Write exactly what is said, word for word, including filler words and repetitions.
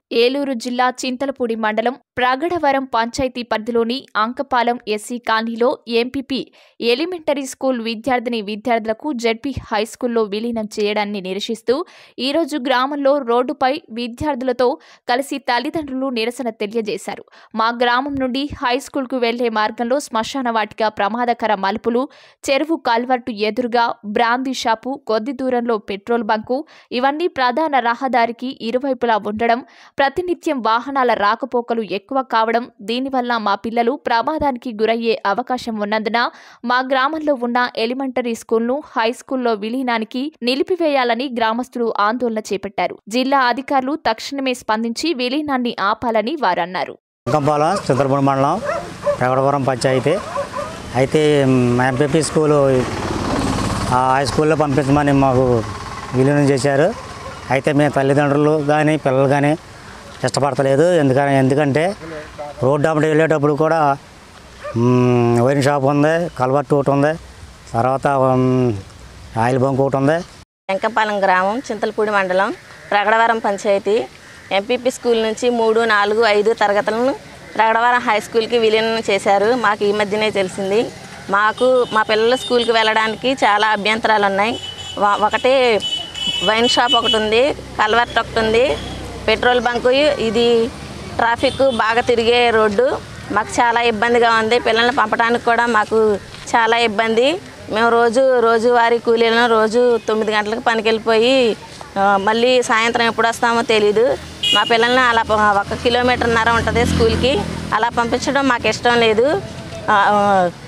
ఏలూరు జిల్లా చింతలపూడి మండలం ప్రగడవరం పంచాయతీ పరిధిలోని అంకపాలెం ఎస్సీ కాలనీలో ఎంపీపీ ఎలిమెంటరీ స్కూల్ విద్యార్థిని విద్యార్థులకు జెడ్పీ హైస్కూల్లో విలీనం చేయడాన్ని నిరసిస్తూ ఈరోజు గ్రామంలో రోడ్డుపై విద్యార్థులతో కలిసి తల్లిదండ్రులు నిరసన తెలియజేశారు. మా గ్రామం నుండి హైస్కూల్కు వెళ్లే మార్గంలో శ్మశాన వాటిక, ప్రమాదకర మలుపులు, చెరువు కల్వర్టు ఎదురుగా బ్రాందీ షాపు, కొద్ది దూరంలో పెట్రోల్ బంకు ఇవన్నీ ప్రధాన రహదారికి ఇరువైపులా ఉండడం, ప్రతినిత్యం వాహనాల రాకపోకలు ఎక్కువ కావడం, దీనివల్ల మా పిల్లలు ప్రమాదానికి గురయ్యే అవకాశం ఉన్నందున మా గ్రామంలో ఉన్న ఎలిమెంటరీ స్కూల్ను హైస్కూల్లో విలీనానికి నిలిపివేయాలని గ్రామస్తులు ఆందోళన చేపట్టారు. జిల్లా అధికారులు తక్షణమే స్పందించి విలీనాన్ని ఆపాలని వారన్నారు. అంకపాలెం చింతలపూడి మండలం ప్రగడవరం పంచాయతీ అయితే ఎంపీపీ స్కూలు హై స్కూల్లో పంపించమని మాకు విలీనం చేశారు. అయితే మేము తల్లిదండ్రులు కానీ పిల్లలు కానీ ఇష్టపడతలేదు. ఎందుకని ఎందుకంటే రోడ్డు అమ్మటి వెళ్ళేటప్పుడు కూడా వైన్ షాప్ ఉంది, కల్వర్ట్ ఒకటి ఉంది, తర్వాత ఆయిల్ బంక్ ఒకటి ఉంది. అంకపాలెం గ్రామం చింతలపూడి మండలం ప్రగడవరం పంచాయతీ ఎంపీపీ స్కూల్ నుంచి మూడు నాలుగు ఐదు తరగతులను ప్రగడవరం హై స్కూల్కి విలీనం చేశారు. మాకు ఈ మధ్యనే తెలిసింది. మాకు మా పిల్లల స్కూల్కి వెళ్ళడానికి చాలా అభ్యంతరాలు ఉన్నాయి. ఒకటి వైన్ షాప్ ఒకటి ఉంది, కల్వర్ట్ ఒకటి ఉంది, పెట్రోల్ బంకు, ఇది ట్రాఫిక్ బాగా తిరిగే రోడ్డు. మాకు చాలా ఇబ్బందిగా ఉంది. పిల్లల్ని పంపడానికి కూడా మాకు చాలా ఇబ్బంది. మేము రోజు రోజువారీ కూలీలను రోజు తొమ్మిది గంటలకు పనికి వెళ్ళిపోయి మళ్ళీ సాయంత్రం ఎప్పుడు వస్తామో తెలీదు. మా పిల్లల్ని అలా ఒక కిలోమీటర్న్నర ఉంటుంది స్కూల్కి, అలా పంపించడం మాకు ఇష్టం లేదు.